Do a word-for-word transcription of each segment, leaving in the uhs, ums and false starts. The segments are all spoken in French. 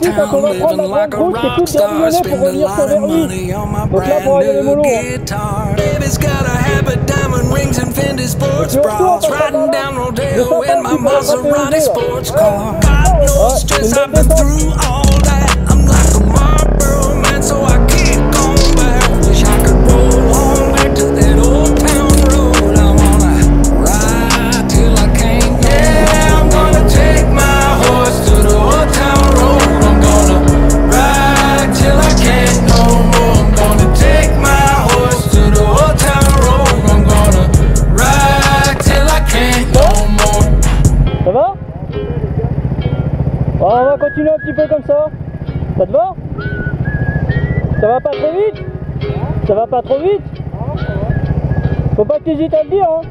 town, living like a rock star, spending a lot of money on my brand new guitar. Baby's got a habit, diamond rings and Fendi sports bras, riding down Rodeo in my Maserati sports car. God knows stress, I've been through all that. I'm like a Marlboro man, so I keep going back. Wish I could roll on back to that old town road. I wanna ride till I can't. Yeah, I'm gonna take my horse to the old town road. I'm gonna ride till I can't no more. I'm gonna take my horse to the old town road. I'm gonna ride till I can't no more. Ça va? Bon, on va continuer un petit peu comme ça. Ça te va? Ça va pas très vite? Ça va pas trop vite? Faut pas que tu hésites à le dire, hein.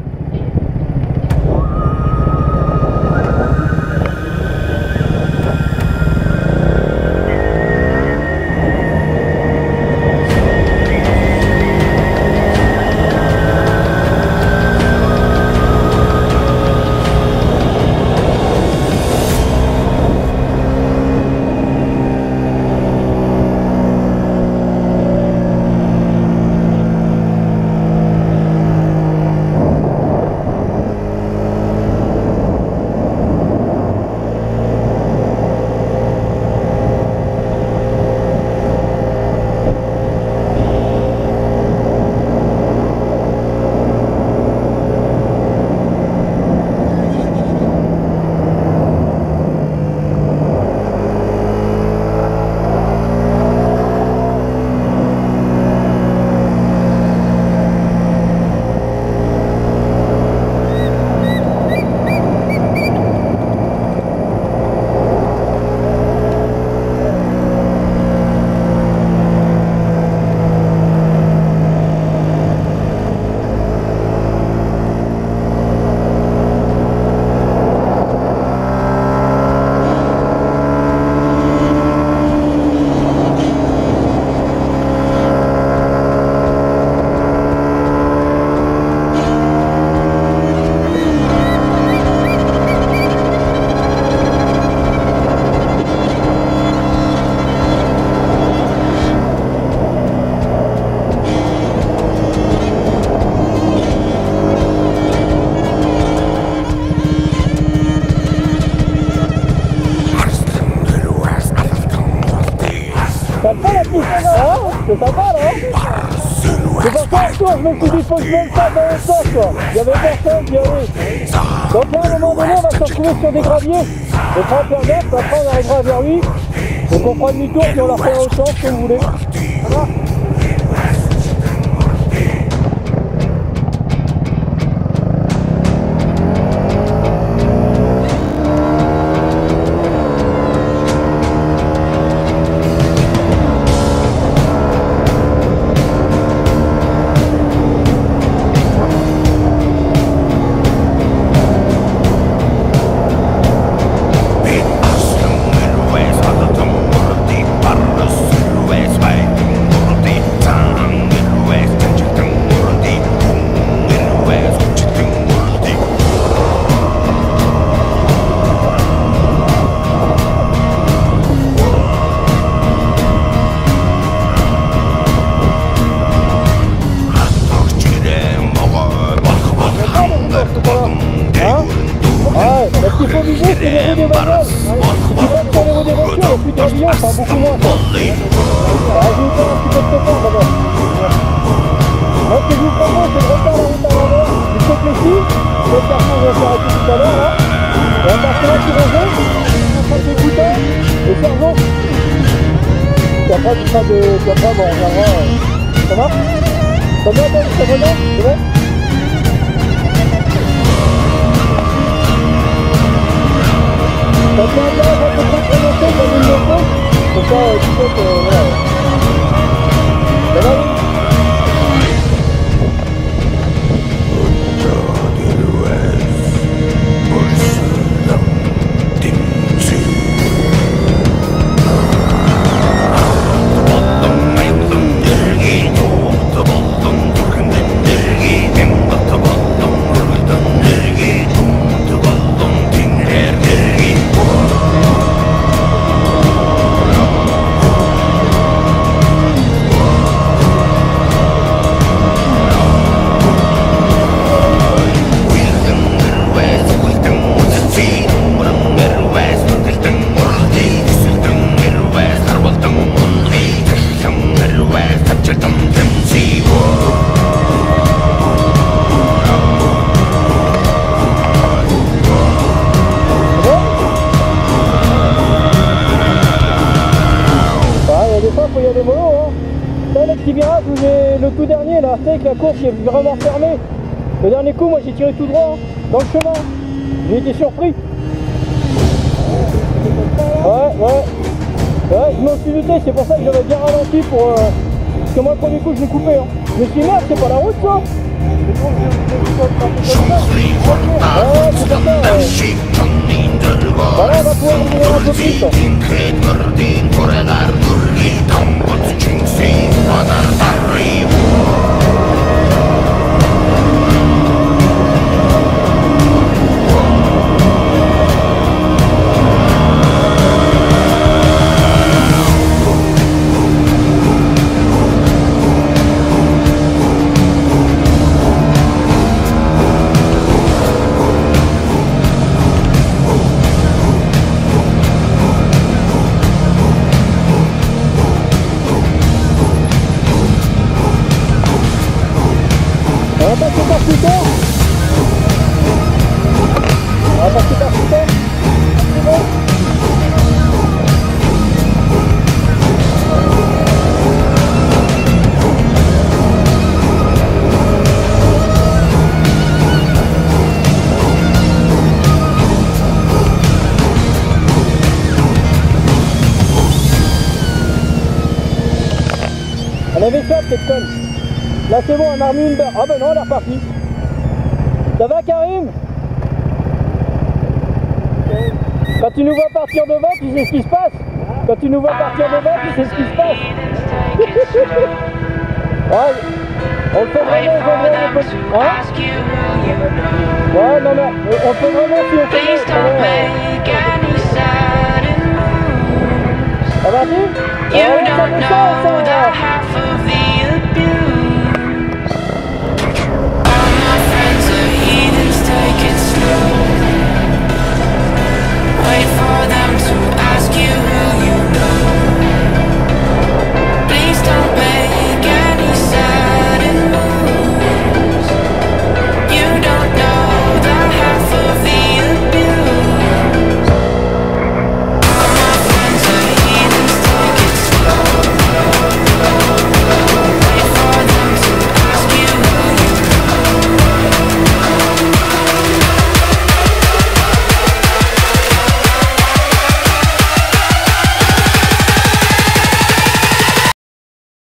Ça te fait la piste, hein? C'est sympa là, hein? C'est pour ça que je me suis dit faut que je mette ça dans le sens quoi. Il y avait personne qui allait. Donc là à un moment donné on va se retrouver sur des graviers. On prend un gaffe, après on arrivera vers lui. Donc on prend demi-tour puis on leur fait au sens comme vous voulez. Ça va? Ce qu'il faut viser, c'est les roues des bagnoles. Si tu passes sur les roues des voitures, le plus gravillon, ça va beaucoup moins. Rajoute un petit peu de temps d'abord. Moi, ce que je vous propose, c'est de refaire la route à l'envers jusqu'au Plessis. Je vais faire ça, je vais faire arrêter tout à l'heure, là. Et on part sur la qui rejoint, on passe les boutons, et cerveau. Puis après, tu feras de... Puis après, bon, on reviendra. Ça marche? Ça va, Ben? Ça va bien? C'est bon? Ça fait un peu, ça peut pas très longtemps comme une moto. C'est ça, tu sais que, voilà. Ça va, oui? virage où j'ai le tout dernier là, tu sais, avec la course qui est vraiment fermée. Le dernier coup, moi j'ai tiré tout droit, hein, dans le chemin. J'ai été surpris. Ouais, ouais. Ouais, je m'en suis douté, c'est pour ça que j'avais bien ralenti pour... Euh... Parce que moi, le premier coup, je l'ai coupé. Hein. Je me suis dit, merde, c'est pas la route, ça. Ouais, c'est ça, ouais. Voilà, on va pouvoir venir un peu plus, ça. On va passer par plus tard. On va passer par plus tard. C'est bon. On avait ça cette conne. Là c'est bon, on a remis une barre. Ah ben non, elle est repartie. Ça va Karim? Quand tu nous vois partir devant, tu sais ce qui se passe. Quand tu nous vois partir devant, tu sais ce qui se passe. Ouais, on le fait vraiment, on le fait vraiment. Hein? Ouais, non, non, on le fait vraiment si on fait ça va? Ça va?